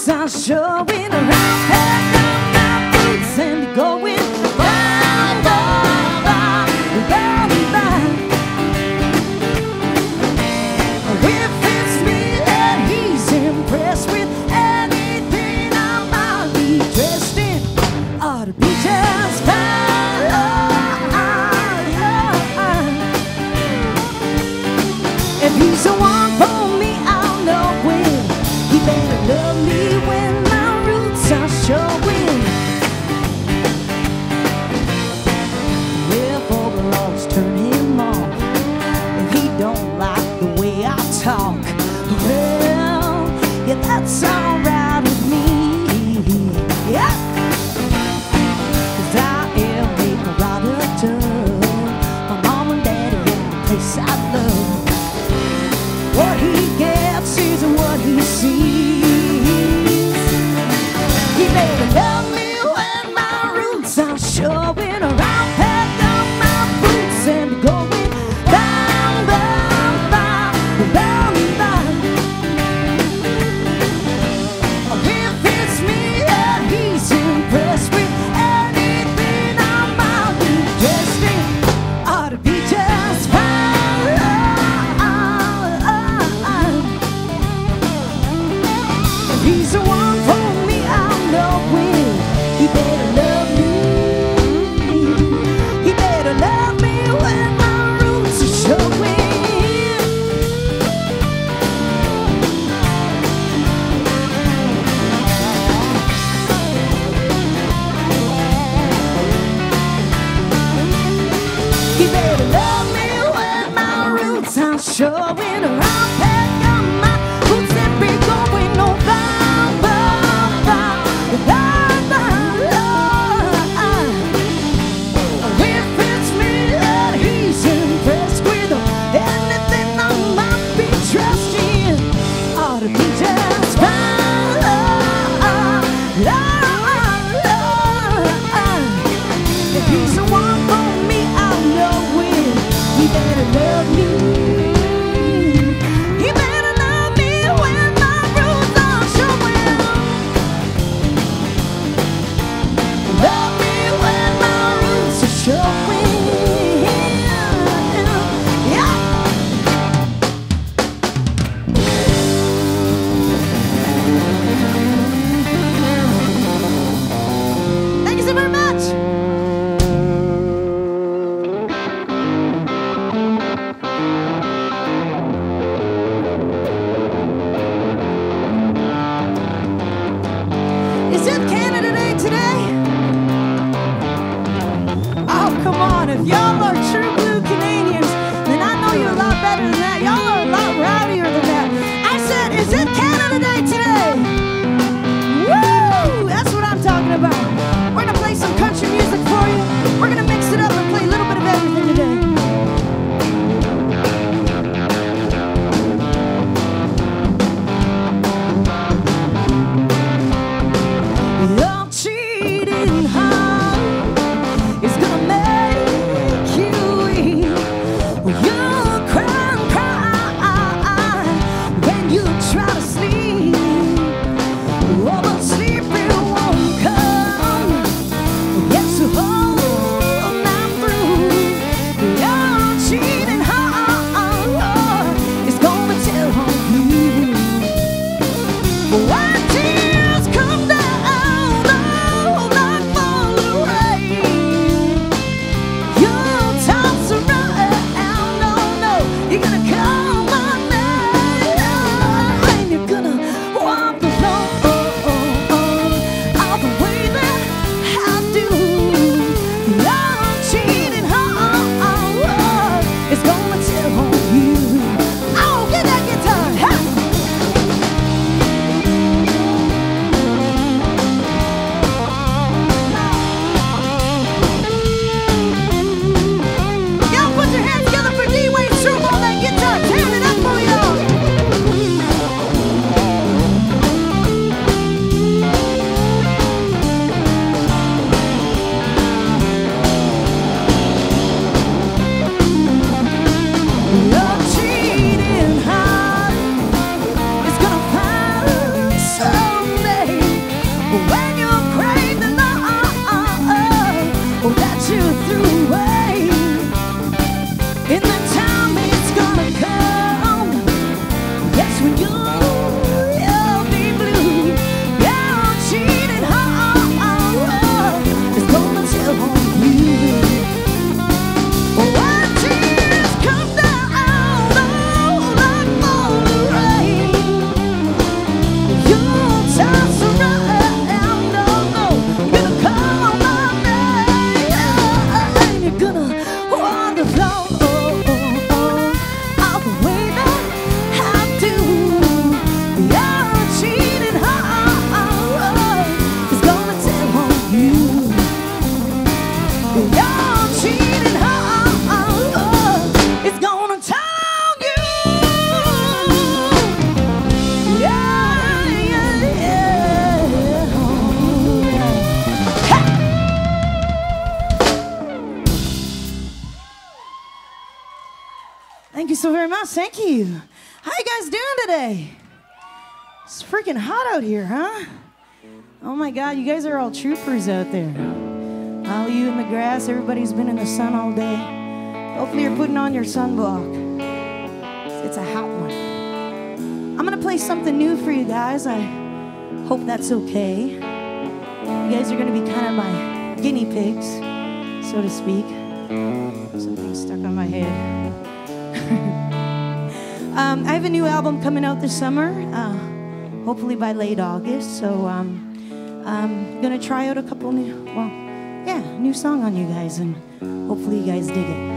roots are showing around. Pack up my boots and going round, round, round, round, round. If it's me that he's impressed with, anything I might be dressed in ought to be just fine. If he's the one for me, I'll know when. He better love me when my roots are showing. If overalls turn him off, if he don't like the way I talk, well, yeah, that's alright with me. Yeah, 'cause I am a rider. My mom and daddy in the place I love. What he gets is what he sees. He better love me when my roots are showing around. Pack up my boots and going round, round, round, round, round. If it's me that he's impressed with, anything I might be dressed in ought to be just fine. He's the one for me, I'll know when. He better love me. He better love me when my roots are showing. He better love me when my roots are showing around. Pack up my boots and be going on round, round, round, round, round, round. If it's me that he's impressed with, anything I might be dressed in ought to be just fine. If he's the one for me, I'll know when. He better love me. He better love me when my roots are showing. Love me when my roots are showing. Yeah. Thank you so very much. Is it Canada Day today? Oh, come on. If y'all are true blue Canadians, then I know you're a lot better than that. Y'all are a lot rowdier than that. I said, is it Canada Day today? Woo! That's what I'm talking about. We're going to play some country music for you. We're going to mix it up and play a little bit of everything today. Your cheating heart is gonna make you so very much. Thank you. How you guys doing today? It's freaking hot out here, huh? Oh my God, you guys are all troopers out there. All you in the grass, everybody's been in the sun all day. Hopefully you're putting on your sunblock. It's a hot one. I'm gonna play something new for you guys. I hope that's okay. You guys are gonna be kind of my guinea pigs, so to speak. Something's stuck on my head. I have a new album coming out this summer, hopefully by late August. So I'm gonna try out a couple new song on you guys, and hopefully you guys dig it.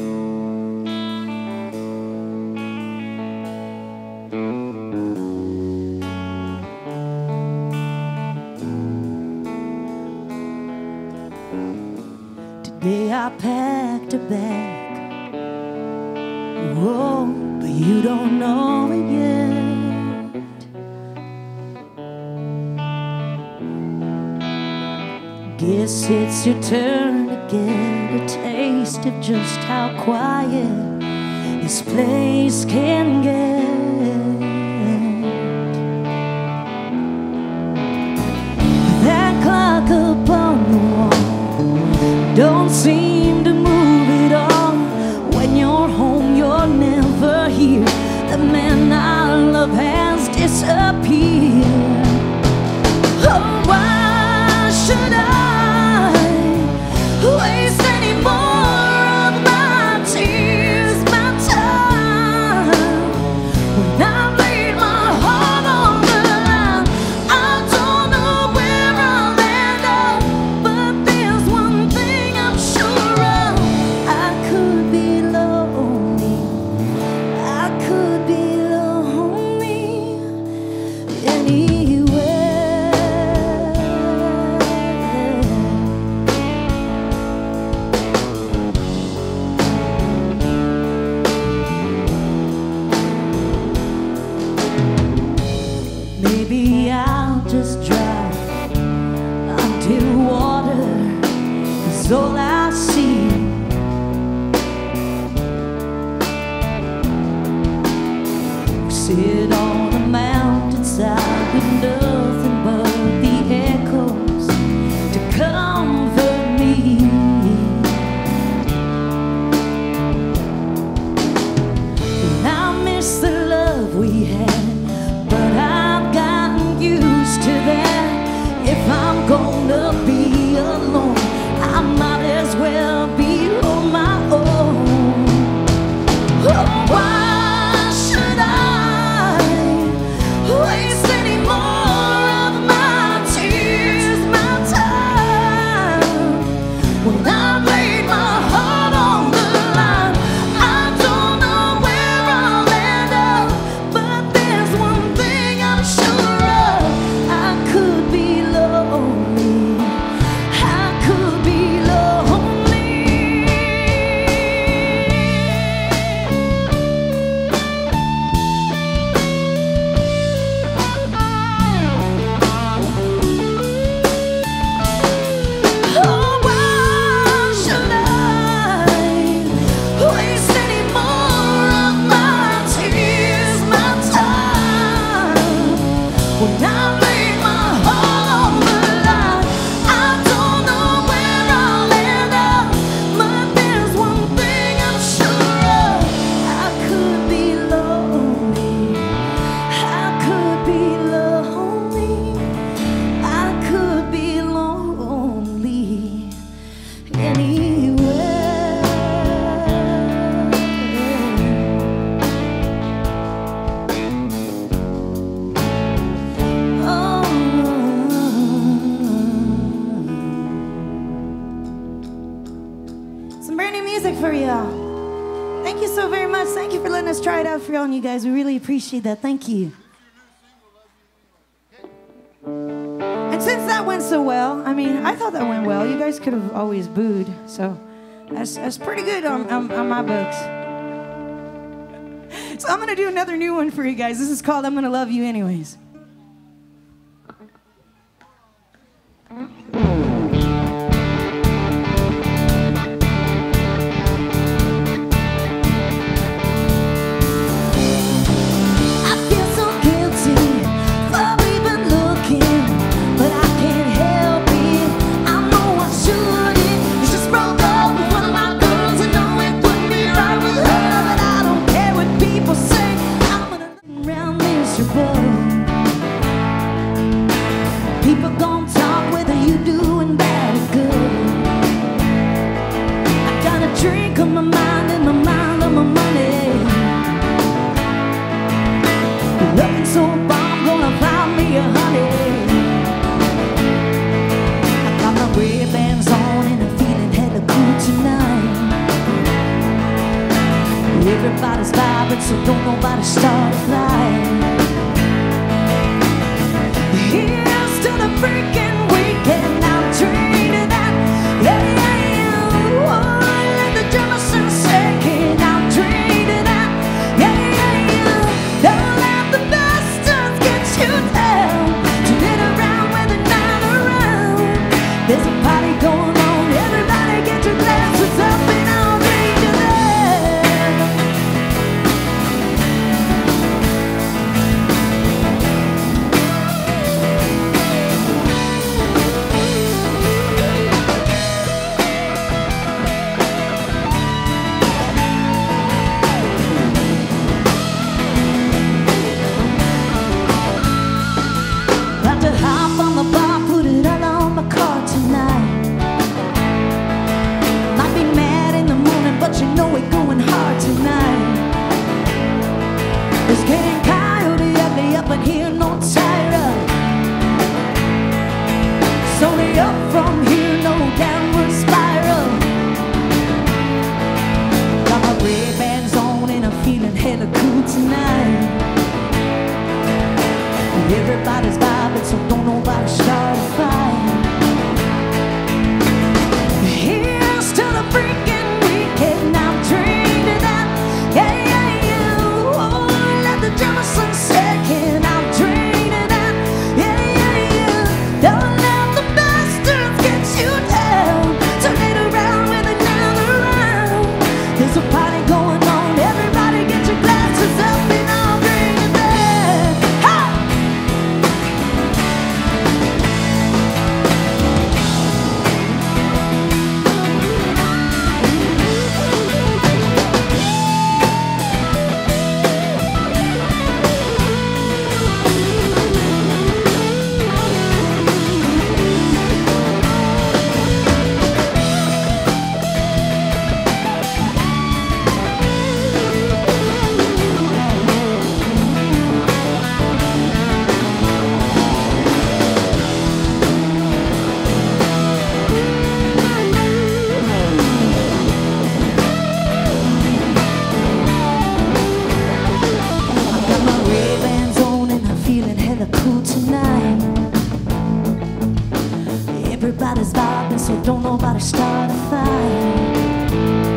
Today I packed a bag, whoa, but you don't know it yet. Guess it's your turn to get a taste of just how quiet this place can get. That clock upon the wall don't seem to move at all. When you're home, you're never here. The man I love has disappeared. Oh, why should I waste any more of my tears, my time, when I laid my heart on the line? I don't know where I'll end up, but there's one thing I'm sure of. I could be lonely, I could be lonely anywhere. Maybe I'll just drive until water is all I see. Sit on a mountainside with nothing but the echoes to comfort me. And I miss the love we had, but I've gotten used to that. If I'm gonna be alone, I might as well be on my own. Oh, why should I waste any more of my tears, my time, when I laid my heart on the line? I don't know where I'll end up, but there's one thing I'm sure of. I could be lonely, I could be lonely. Oh, why should I waste any more of my tears, my time, when I laid my heart on the line? I don't know where I'll end up, but there's one thing I'm sure of. I could be lonely, I could be lonely, I could be lonely anywhere. Some brand new music for y'all. Thank you so very much. Thank you for letting us try it out for y'all and you guys. We really appreciate that. Thank you. And since that went so well, I mean, I thought that went well. You guys could have always booed, so that's pretty good on my books. So I'm gonna do another new one for you guys. This is called "I'm Gonna Love You Anyways." People gon' talk whether you doing bad or good. I got a drink on my mind and my mind on my money. Looking so bomb, gonna find me a honey. I got my Ray-Bans on and I'm feeling hella cool tonight. Everybody's vibing, so don't nobody start a fight. Here's to the freaking weekend, I'm treating that. Yeah, yeah, yeah. Oh, let the Jefferson shaking, I'm treating that. Yeah, yeah, yeah. Don't let the bastards get you down. Turn it around when they're not around. There's a party going on, everybody get your glasses up and I'll bring you there. About to hop on the bar, put it all on my car tonight. Might be mad in the morning, but you know we're going hard tonight. It's getting coyote ugly up in here, no tighter. It's only up from here, no downward spiral. Got my Ray-Bans on and I'm feeling hella cool tonight. Everybody's vibing, so don't nobody start a fight. Here's to the freaking weekend, I'm dreaming that. Yeah, yeah, yeah. Oh, let the Jefferson shaking, I'm dreaming that. Yeah, yeah, yeah. Don't let the bastards get you down. Turn it around when they're not around. There's a party going on, everybody get your glasses up and I'll bring you there. Ha! Everybody's vibing, so don't nobody start a fight.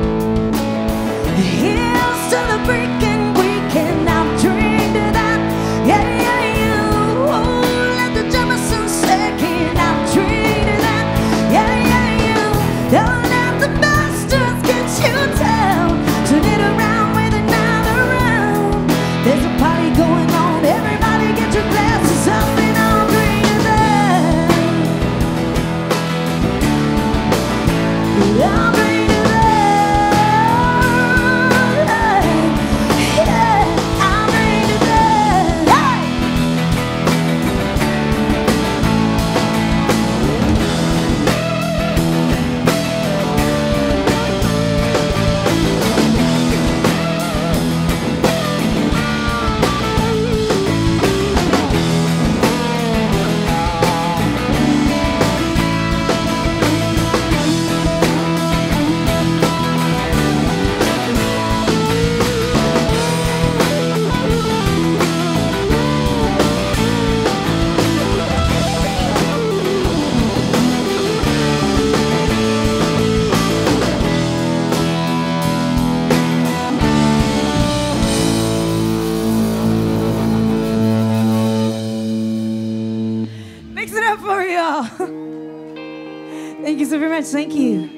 Here's to the freaking weekend, I'm dreaming that. Yeah, yeah, yeah. Oh, let the Jefferson shaking, I'm dreaming that. Yeah, yeah, yeah. Don't let the bastards get you down. Turn it around when they're not around. There's a party going on, everybody get your glasses up and I'll bring you there. I'll bring you there. Yeah, I'll bring you there. Hey! Mix it up for y'all. Thank you so very much. Thank you.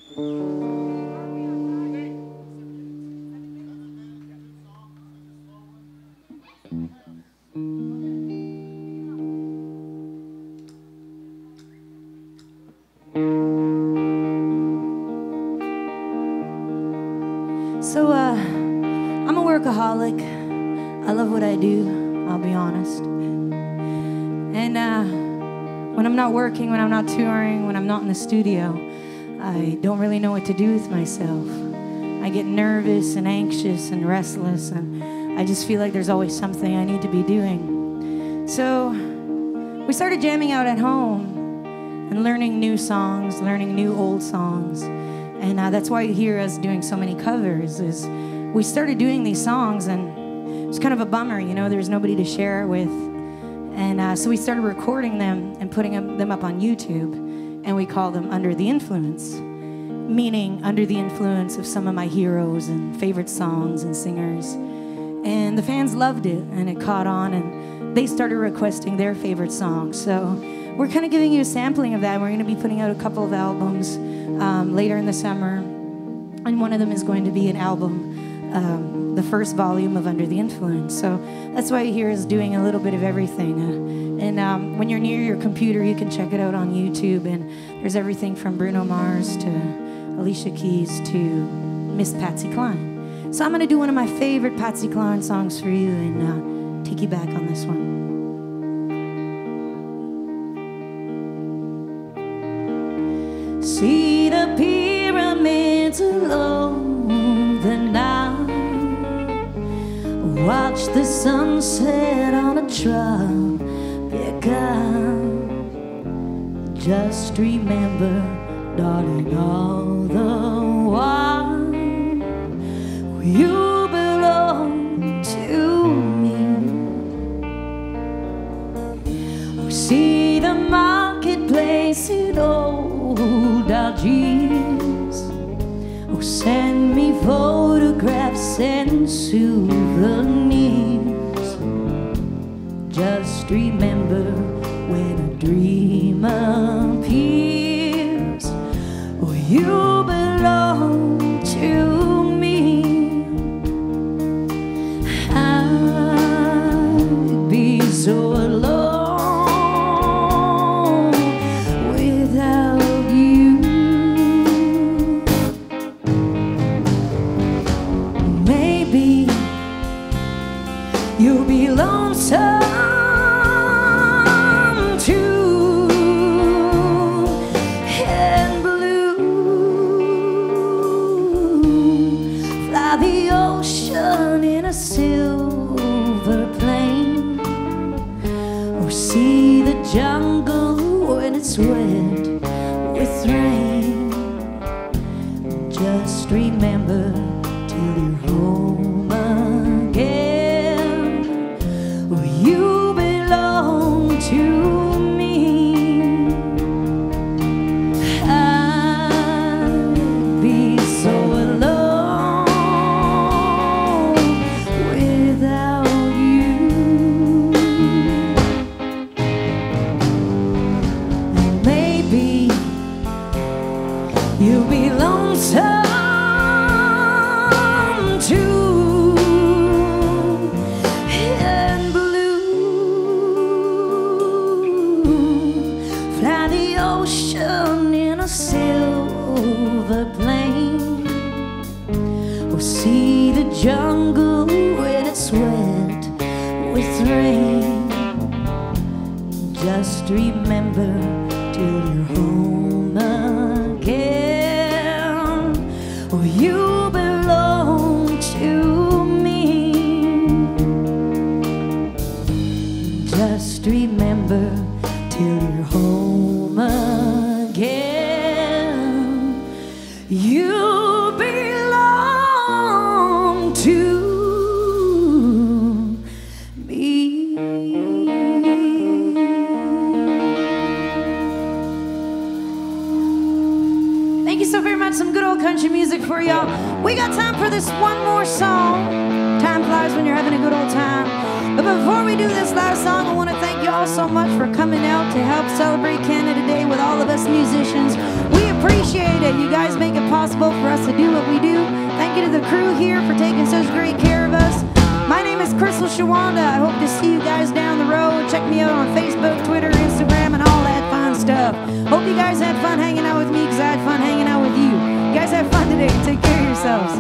So, I'm a workaholic. I love what I do, I'll be honest. And when I'm not working, when I'm not touring, when I'm not in the studio, I don't really know what to do with myself. I get nervous and anxious and restless, and I just feel like there's always something I need to be doing. So we started jamming out at home and learning new songs, learning new old songs. And that's why you hear us doing so many covers, is we started doing these songs, and it's kind of a bummer, you know, there's nobody to share it with. And so we started recording them and putting them up on YouTube, and we call them Under the Influence, meaning under the influence of some of my heroes and favorite songs and singers. And the fans loved it, and it caught on, and they started requesting their favorite songs. So we're kind of giving you a sampling of that. We're going to be putting out a couple of albums later in the summer, and one of them is going to be an album, the first volume of Under the Influence. So that's why you hear us doing a little bit of everything. And when you're near your computer, you can check it out on YouTube, and there's everything from Bruno Mars to Alicia Keys to Miss Patsy Cline. So I'm going to do one of my favorite Patsy Cline songs for you and take you back on this one. See the pyramids along the Nile, watch the sunset on a tropic isle. Just remember, darling, all the while you belong to me. Oh, see the marketplace in old Algiers. Oh, send me photographs and souvenirs. Just remember, when a dream appears, oh, you belong to me. I'd be so alone without you. Maybe you'll be lonesome too, and blue. Fly the ocean in a silver plane, or see the jungle when it's wet with rain. Just remember, till you're home again, oh, you belong to me. I'd be so alone without you. And maybe you'll be lonesome too, and blue. Fly the ocean in a silver plane, or see the jungle when it's wet with rain. Just remember, till you're home again, oh, you belong to me. Just remember, till you're home again, you belong to me. Thank you so very much. Some good old country music for y'all. We got time for this one more song. Time flies when you're having a good old time. But before we do this last song, I want to thank you all so much for coming out to help celebrate Canada Day with all of us musicians. We appreciate it. You guys make it possible for us to do what we do. Thank you to the crew here for taking such great care of us. My name is Shawanda. I hope to see you guys down the road. Check me out on Facebook, Twitter, Instagram, and all that fun stuff. Hope you guys had fun hanging out with me, because I had fun hanging out with you. You guys have fun today. Take care of yourselves.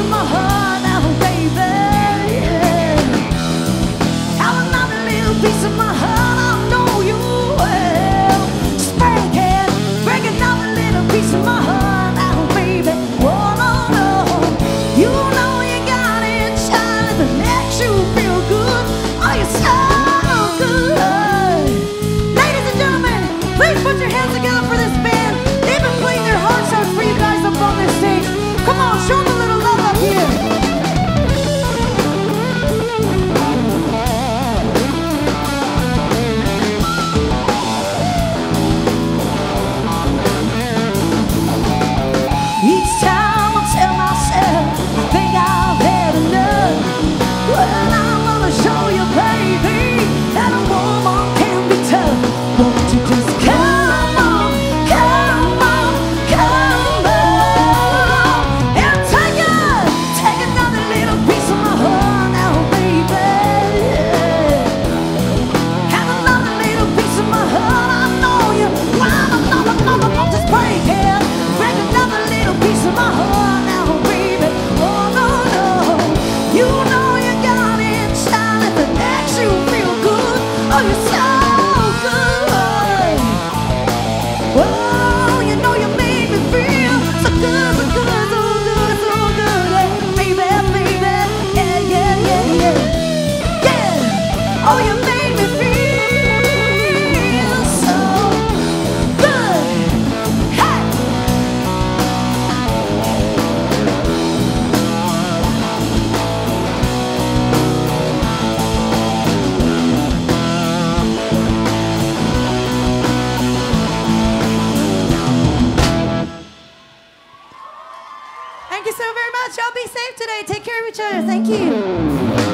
of my heart now, baby. Have another little piece of my heart, I know you will. Just break it, break another little piece of my heart now, baby. Oh, no, no. You know you got it, child, if it makes you feel good. Oh, you're so good. Ladies and gentlemen, please put your hands together for this band. They've been playing their hearts out for you guys up on this stage. Come on, show them a little love up here. Each time I tell myself I think I've had enough. Well, I'm gonna show you, baby, that a woman can be tough. Won't you just come on, come on, come on, and take another little piece of my heart now, baby. Have another little piece of my heart, I know you. Just break it, break another little piece of my heart now, baby. Oh, no, no. You know you got it, child, if it makes you feel good. Oh, you're so good. Oh, you know you made me feel so good, so good, so good, so good. Hey, baby, baby, yeah, yeah, yeah, yeah. Yeah. Oh, you made me feel so good. Hey. Thank you so very much. Y'all be safe today. Take care of each other. Thank you.